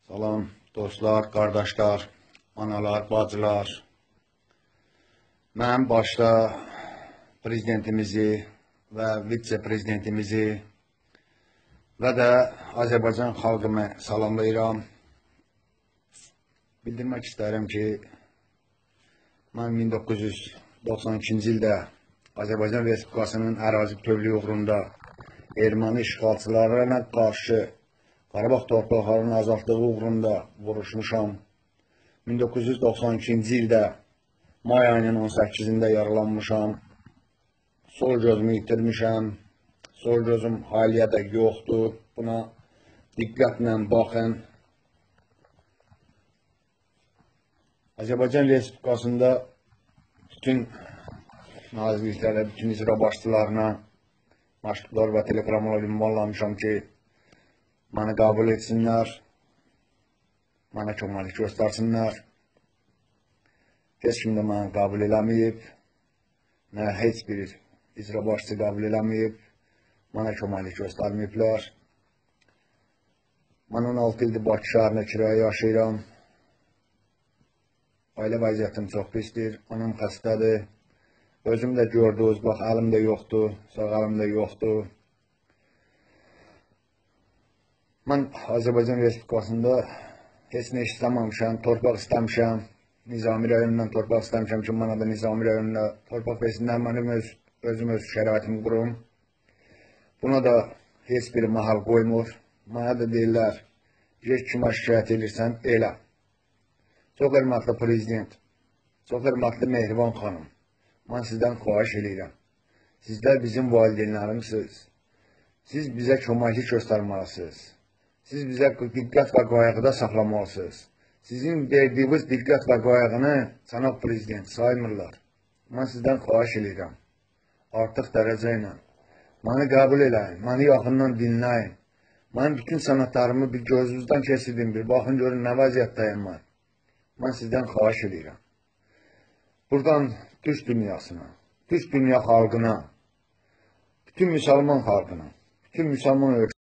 Salam dostlar, qardaşlar, analar, bacılar. Mən başda prezidentimizi və vitse-prezidentimizi və də Azərbaycan xalqımı salamlayıram. Bildirmək istərəm ki, mən 1992-ci ildə Azərbaycan Respublikasının ərazi bütövlüyü uğrunda erməni işğalçılarına qarşı Qarabağ torpaqlarının azadlığı uğrunda vuruşmuşam. 1992-ci ildə may ayının 18-də yaralanmışam. Sol gözümü itirmişəm. Sol gözüm haliyə də yoxdur. Buna diqqətlə baxın. Azərbaycan Respublikasında bütün nazirliklərə, bütün icra başçılarına məktublar və telegramlar ünvanlamışam ki, məni qəbul etsinlər, mənə köməklik göstərsinlər. Heç kim də məni qəbul eləməyib, nə heç bir icra başçı qəbul eləməyib, mənə köməklik göstərməyiblər. Mən 16 ildir Bakı şəhərində kiraya yaşayıram. Ailə vəziyyətim çox pisdir, anam xəstədir. Özüm də gördünüz, bax əlim də yoxdur, sağ əlim də yoxdur. Mən Azərbaycan Respublikasında heç nə istəməmişəm, torpaq istəmişəm. Nizami rayonundan torpaq istəmişəm ki, mənə də Nizami rayonuna torpaq versinlər, mənim özüm öz şəraitimi qurum. Buna da heç bir mahal qoymur. Mənə də deyirlər, heç kimə şikayət edirsən, elə. Çox hörmətli prezident, çox hörmətli Mehriban xanım, mən sizdən xahiş edirəm. Sizlər bizim valideynlərimsiniz. Siz bizə köməklik göstərməlisiniz. Siz bizə diqqət və qayğıda saxlamalısınız. Sizin verdiyiniz diqqət və qayğını cənab prezident saymırlar. Mən sizdən xahiş edirəm. Artıq dərəcə ilə. Məni qəbul eləyin, məni yaxından dinləyin. Mən bütün sənətlərimi bir gözünüzdən keçirdim, bir baxın görün nə vəziyyətdəyim mən. Mən sizdən xahiş edirəm. Buradan türk dünyasına, türk dünya xalqına, bütün müsəlman xalqına, bütün müsəlman ölkələrine